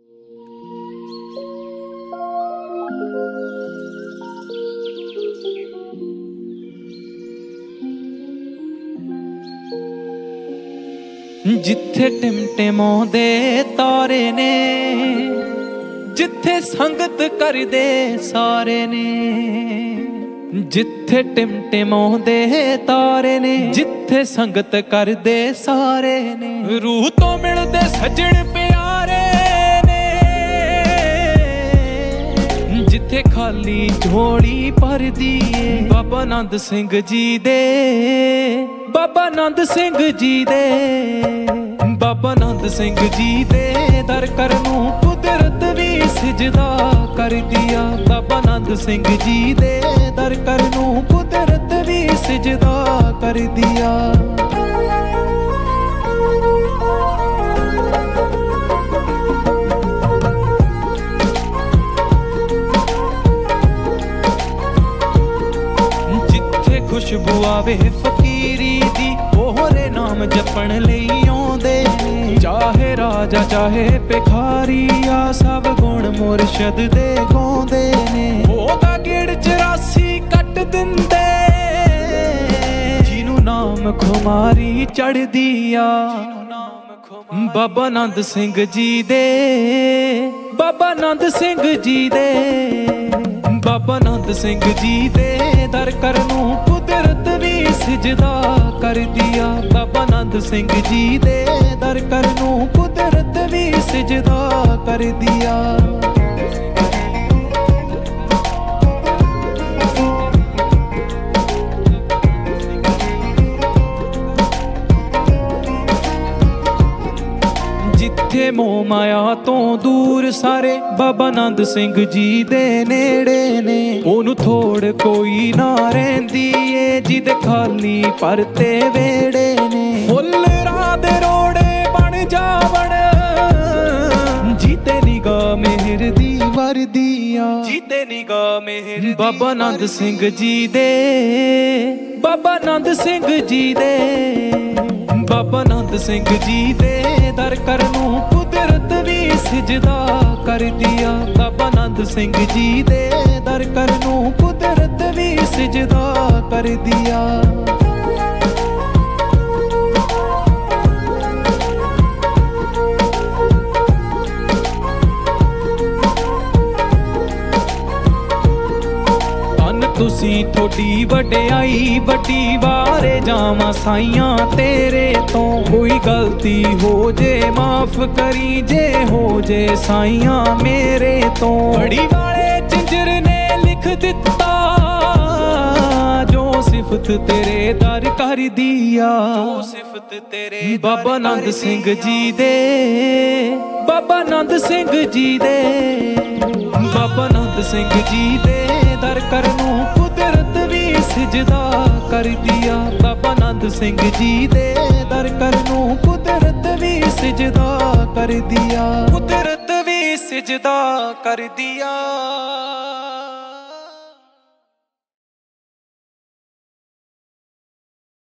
जिथे टिमटिमाउंदे तारे ने, जिथे संगत करदे सारे ने। जिथे टिमटिमाउंदे तारे ने, जिथे संगत करदे सारे ने। रूह तो मिलदे सजण प्यारे ने, जिथे खाली झोली भरदी ए। बाबा नंद सिंह जी दे, बाबा नंद सिंह जी दे, बाबा नंद सिंह जी दे दर करनू कुदरत भी सिजदा कर दिया। बाबा नंद सिंह जी दे दर करनू कुदरत भी सिजदा कर दिया। जिथे खुशबू आवे फकीरी दी, ओहरे नाम जपण लई आउंदे ने। चाहे राजा चाहे भिखारी आ, सब गुण मुरशद दे गाउंदे ने। ओदा गेड़ 84 कट दिंदे, जिनू नाम खुमारी चढ़दी आ। बाबा नंद सिंह जी दे, बाबा नंद सिंह जी दे, बाबा नंद सिंह जी दे दर करनू कुदरत भी सिजदा कर दिया। बाबा नंद सिंह जी दे दर करनू कुदरत भी सिजदा कर दिया। जिथे मोह माया तो दूर सारे, बाबा नंद सिंह जी दे नेड़े ने। ओनू थोड़ कोई ना रहिंदी ए, जिदे खाली परते वेड़े ने। फुल राह दे रोड़े बन जावण, जीते निगाह मेहर दी वर्दिया। जीते निगाह मेहर। बाबा नंद सिंह जी दे, बाबा नंद सिंह जी दे, बाबा नंद सिंह जी दे दर करनू कुदरत भी सिजदा कर दिया। बाबा नंद सिंह जी दे दर करनू कुदरत भी सिजदा कर दिया। तुसी थोड़ी वड्याई वड्डी वारे जावां साइयां तेरे तो। कोई गलती हो जे माफ करी जे, हो जे साइयां मेरे तो। बड़ी वाले जिंजर ने लिख दिता, जो सिफत तेरे दर कर दिया। जो सिफत तेरे। बाबा नंद सिंह जी दे, बाबा नंद सिंह जी दे, बाबा नंद सिंह जी दे दर करनू कुदरत भी सिजदा कर दिया। बाबा नंद सिंह जी दे दर करनू कुदरत भी सिजदा कर दिया। कुदरत भी सिजदा कर दिया।